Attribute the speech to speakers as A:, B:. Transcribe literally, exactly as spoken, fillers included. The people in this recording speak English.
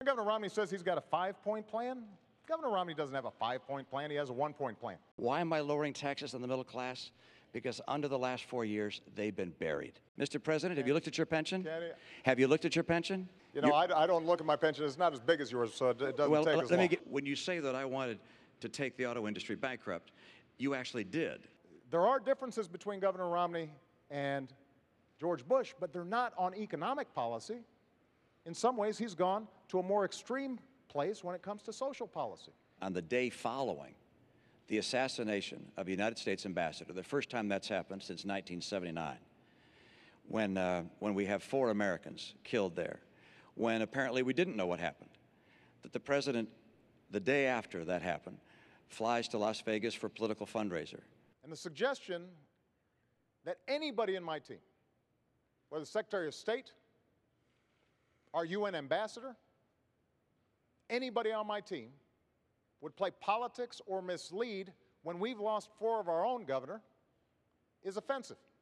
A: Governor Romney says he's got a five-point plan. Governor Romney doesn't have a five-point plan. He has a one-point plan.
B: Why am I lowering taxes on the middle class? Because under the last four years, they've been buried. Mister President, have you looked at your pension? Have you looked at your pension?
A: You know, I, I don't look at my pension. It's not as big as yours, so it, it doesn't
B: well,
A: take
B: let
A: as
B: me
A: long.
B: Get, when you say that I wanted to take the auto industry bankrupt, you actually did.
A: There are differences between Governor Romney and George Bush, but they're not on economic policy. In some ways, he's gone to a more extreme place when it comes to social policy.
B: On the day following the assassination of a United States ambassador, the first time that's happened since nineteen seventy-nine, when, uh, when we have four Americans killed there, when apparently we didn't know what happened, that the president, the day after that happened, flies to Las Vegas for a political fundraiser.
A: And the suggestion that anybody in my team, whether the Secretary of State, our U N ambassador, anybody on my team would play politics or mislead when we've lost four of our own, Governor, is offensive.